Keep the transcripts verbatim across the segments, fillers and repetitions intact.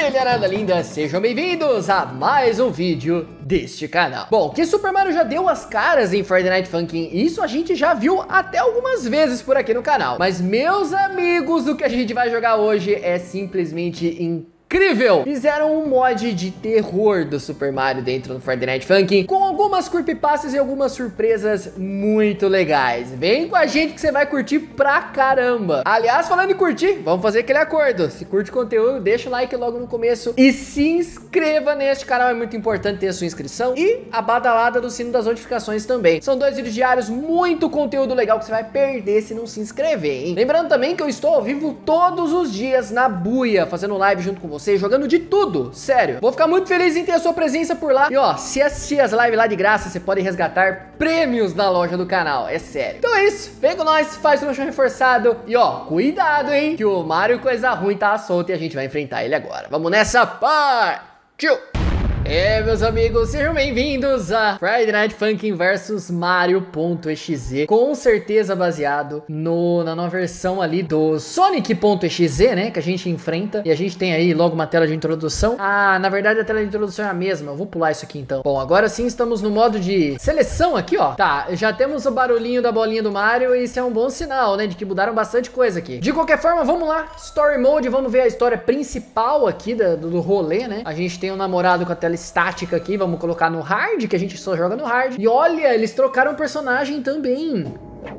mulherada linda, sejam bem-vindos a mais um vídeo deste canal. Bom, que Super Mario já deu as caras em Friday Night Funkin', isso a gente já viu até algumas vezes por aqui no canal. Mas, meus amigos, o que a gente vai jogar hoje é simplesmente incrível. Incrível! Fizeram um mod de terror do Super Mario dentro do Friday Night Funkin' com algumas creepypastas e algumas surpresas muito legais. Vem com a gente que você vai curtir pra caramba. Aliás, falando em curtir, vamos fazer aquele acordo. Se curte o conteúdo, deixa o like logo no começo e se inscreva neste canal. É muito importante ter a sua inscrição e a badalada do sino das notificações também. São dois vídeos diários, muito conteúdo legal que você vai perder se não se inscrever, hein? Lembrando também que eu estou ao vivo todos os dias na Buia, fazendo live junto com você. Você jogando de tudo, sério. Vou ficar muito feliz em ter a sua presença por lá. E ó, se assistir as lives lá de graça, você pode resgatar prêmios na loja do canal, é sério. Então é isso, vem com nós, faz o nosso reforçado. E ó, cuidado, hein, que o Mario Coisa Ruim tá solto e a gente vai enfrentar ele agora. Vamos nessa, partiu! É, meus amigos, sejam bem-vindos a Friday Night Funkin' versus Mario.exe, com certeza baseado no, na nova versão ali do Sonic.exe, né, que a gente enfrenta, e a gente tem aí logo uma tela de introdução. Ah, na verdade a tela de introdução é a mesma, eu vou pular isso aqui então. Bom, agora sim estamos no modo de seleção aqui, ó. Tá, já temos o barulhinho da bolinha do Mario e isso é um bom sinal, né, de que mudaram bastante coisa aqui. De qualquer forma, vamos lá, Story Mode, vamos ver a história principal aqui da, do, do rolê, né. A gente tem um namorado com a tela estática aqui, vamos colocar no hard, que a gente só joga no hard. E olha, eles trocaram o personagem também.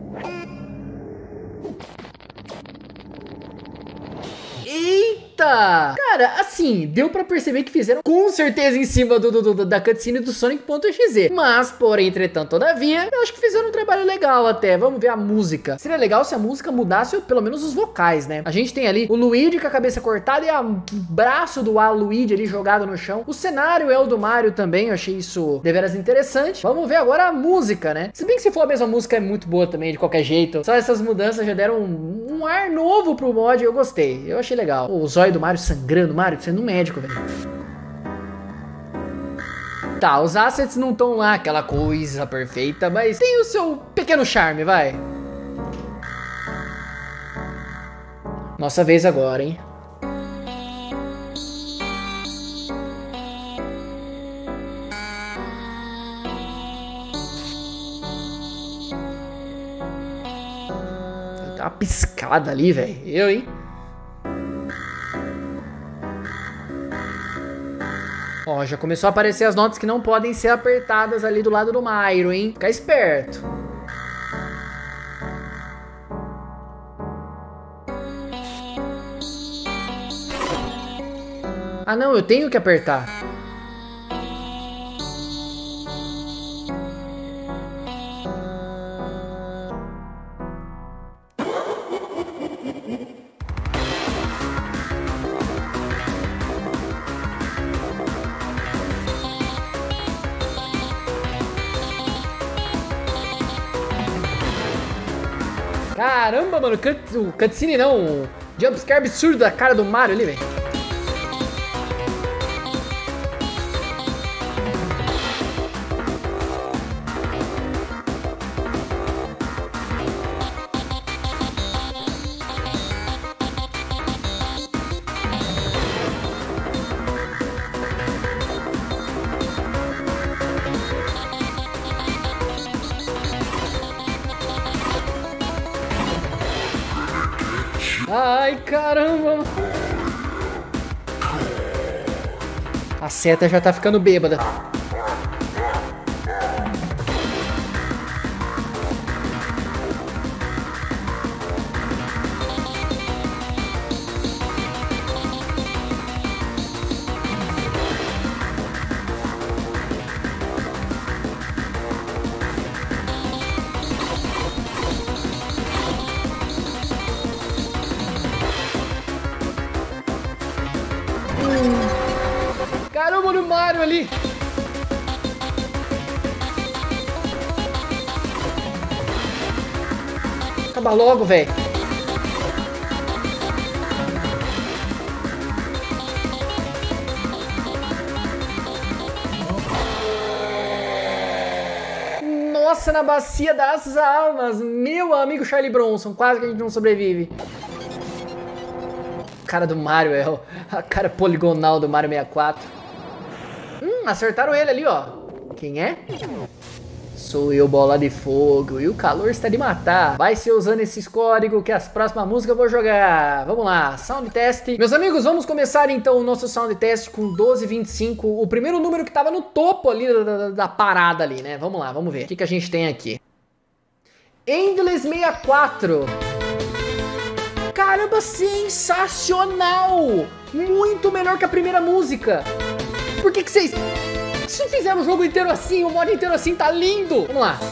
Eita! Cara, assim, deu pra perceber que fizeram com certeza em cima do, do, do da cutscene do Sonic.exe. Mas, porém, entretanto, todavia, eu acho que fizeram um trabalho legal até. Vamos ver a música. Seria legal se a música mudasse pelo menos os vocais, né? A gente tem ali o Luigi com a cabeça cortada e o braço do Luigi ali jogado no chão. O cenário é o do Mario também, eu achei isso deveras interessante. Vamos ver agora a música, né? Se bem que se for a mesma música é muito boa também, de qualquer jeito. Só essas mudanças já deram um, um ar novo pro mod, eu gostei. Eu achei legal. O zóio do Mario sangrando, Mario, sendo um médico, velho. Tá, os assets não estão lá aquela coisa perfeita, mas tem o seu pequeno charme, vai. Nossa vez agora, hein? Dá uma piscada ali, velho. Eu, hein? Ó, já começou a aparecer as notas que não podem ser apertadas ali do lado do Mario, hein? Fica esperto. Ah, não, eu tenho que apertar. Caramba, mano, o cutscene não, o jumpscare absurdo da cara do Mario ali, velho. Ai, caramba. A seta já tá ficando bêbada. Caramba, no Mario ali. Acaba logo, velho. Nossa, na bacia das almas. Meu amigo Charlie Bronson. Quase que a gente não sobrevive. cara do Mario, é a cara poligonal do Mario sessenta e quatro. Hum, acertaram ele ali, ó. Quem é? Sou eu, bola de fogo, e o calor está de matar. Vai ser usando esses códigos que as próximas músicas eu vou jogar. Vamos lá, sound test. Meus amigos, vamos começar então o nosso sound test com doze vinte e cinco, o primeiro número que tava no topo ali da, da, da parada ali, né? Vamos lá, vamos ver. O que, que a gente tem aqui? Endless sessenta e quatro. Caramba, sensacional! Muito melhor que a primeira música. Por que que vocês... Se fizeram o jogo inteiro assim, o modo inteiro assim, tá lindo! Vamos lá.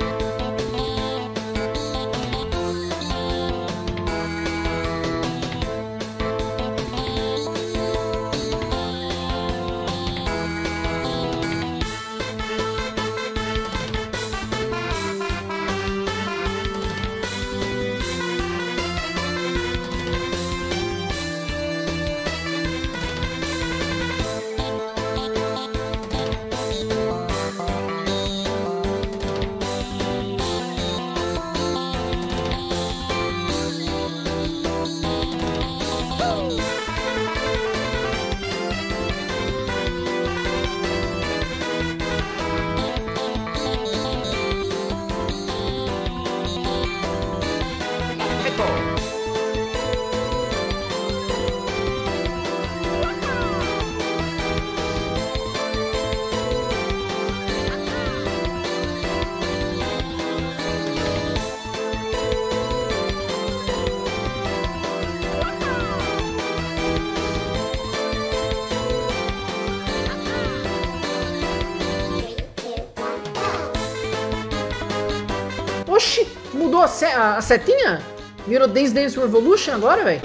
Oxi, mudou a, se a, a setinha? Virou Dance Dance Revolution agora, velho?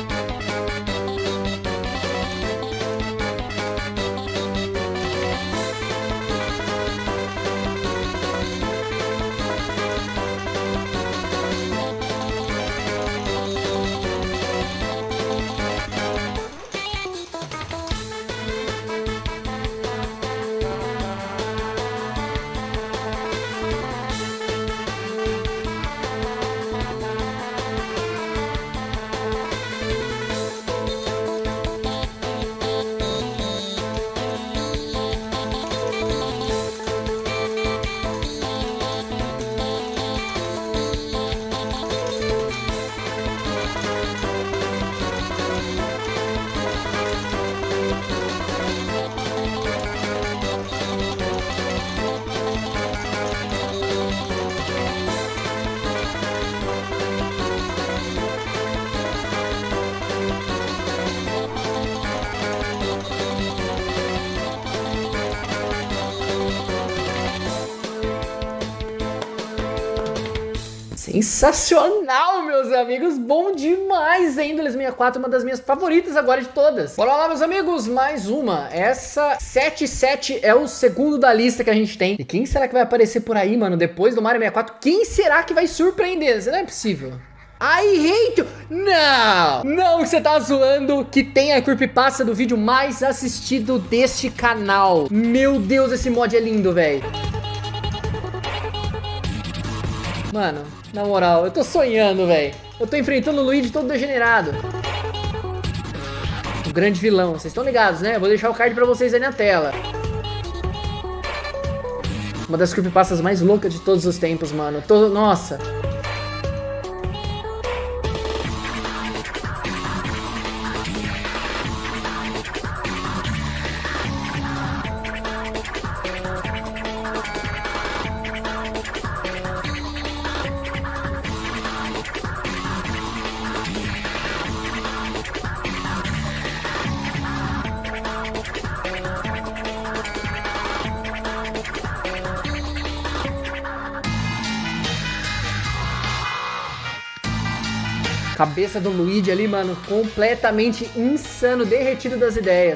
Sensacional, meus amigos, bom demais. Endless sessenta e quatro, uma das minhas favoritas agora de todas. Bora lá, meus amigos, mais uma. Essa sete sete é o segundo da lista que a gente tem. E quem será que vai aparecer por aí, mano, depois do Mario sessenta e quatro? Quem será que vai surpreender? Isso não é possível. I hate you. Não, não, que você tá zoando que tem a creepypasta do vídeo mais assistido deste canal. Meu Deus, esse mod é lindo, velho. Mano, na moral, eu tô sonhando, velho. Eu tô enfrentando o Luigi todo degenerado. O grande vilão, vocês estão ligados, né? Vou deixar o card pra vocês aí na tela. Uma das creepypastas mais loucas de todos os tempos, mano. Todo... Nossa. Cabeça do Luigi ali, mano, completamente insano, derretido das ideias.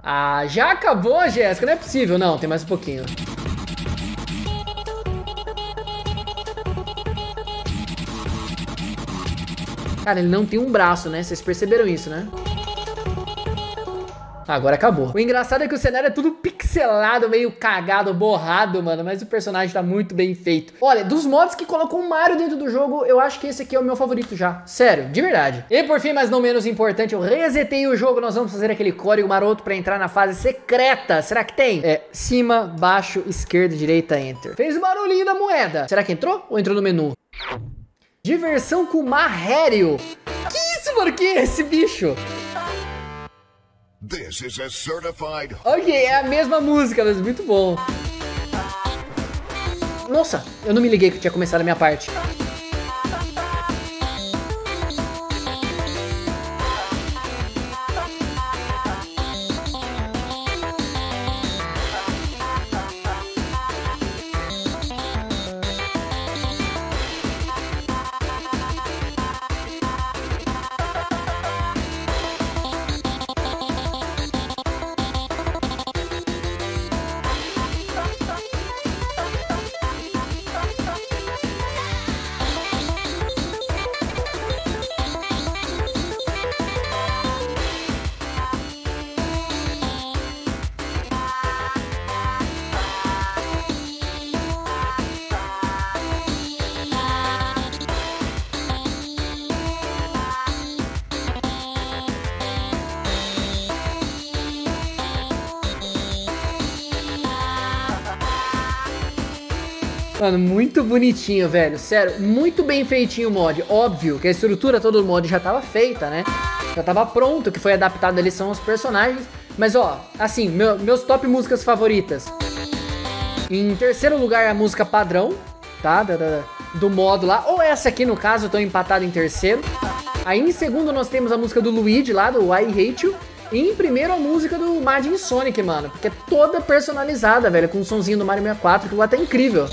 Ah, já acabou, Jéssica? Não é possível. Não, tem mais um pouquinho. Cara, ele não tem um braço, né? Vocês perceberam isso, né? Agora acabou. O engraçado é que o cenário é tudo pixelado, meio cagado, borrado, mano. Mas o personagem tá muito bem feito. Olha, dos mods que colocam o Mario dentro do jogo, eu acho que esse aqui é o meu favorito já. Sério, de verdade. E por fim, mas não menos importante, eu resetei o jogo. Nós vamos fazer aquele código maroto pra entrar na fase secreta. Será que tem? É, cima, baixo, esquerda, direita, enter. Fez o barulhinho da moeda. Será que entrou? Ou entrou no menu? Diversão com Mario. Que isso, mano? Que é esse bicho? This is a certified... Ok, é a mesma música, mas muito bom. Nossa, eu não me liguei que tinha começado a minha parte. Mano, muito bonitinho, velho. Sério, muito bem feitinho o mod. Óbvio que a estrutura toda do mod já tava feita, né? Já tava pronto, o que foi adaptado ali são os personagens. Mas, ó, assim, meu, meus top músicas favoritas. Em terceiro lugar, a música padrão, tá? Da, da, do modo lá. Ou essa aqui, no caso, eu tô empatado em terceiro. Aí, em segundo, nós temos a música do Luigi lá, do I Hate You. E em primeiro, a música do Majin Sonic, mano. Porque é toda personalizada, velho. Com o sonzinho do Mario sessenta e quatro, que eu até incrível.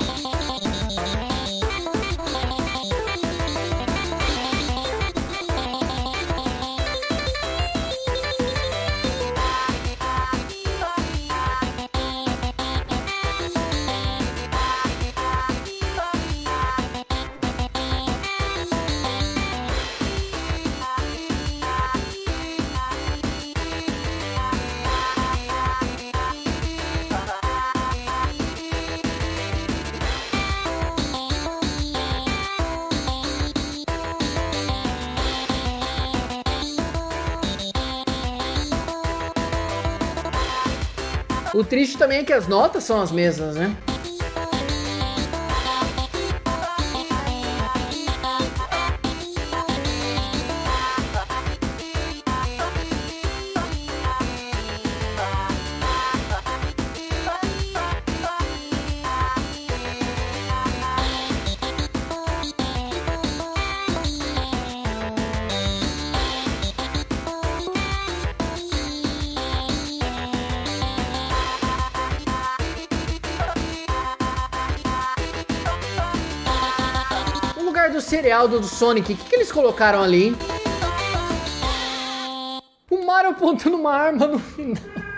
O triste também é que as notas são as mesmas, né? Do cereal do Sonic, o que, que eles colocaram ali? O Mario apontando uma arma no final.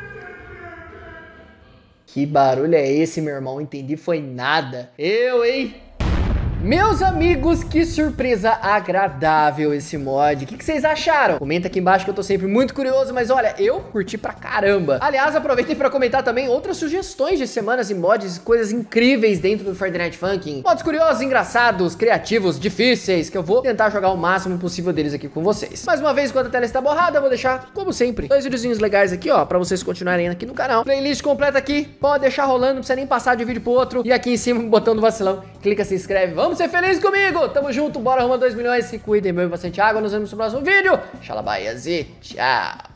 Que barulho é esse, meu irmão? Entendi, foi nada. Eu, hein? Meus amigos, que surpresa agradável esse mod. O que, que vocês acharam? Comenta aqui embaixo que eu tô sempre muito curioso, mas olha, eu curti pra caramba. Aliás, aproveitem pra comentar também outras sugestões de semanas e mods, coisas incríveis dentro do Friday Night Funkin'. Mods curiosos, engraçados, criativos, difíceis, que eu vou tentar jogar o máximo possível deles aqui com vocês. Mais uma vez, enquanto a tela está borrada, eu vou deixar, como sempre, dois videozinhos legais aqui, ó, pra vocês continuarem aqui no canal. Playlist completa aqui, pode deixar rolando, não precisa nem passar de um vídeo pro outro. E aqui em cima, botão do vacilão, clica, se inscreve, vamos ser felizes comigo, tamo junto, bora arrumar dois milhões, se cuidem, bebam bastante água, nos vemos no próximo vídeo, xalabaias e tchau!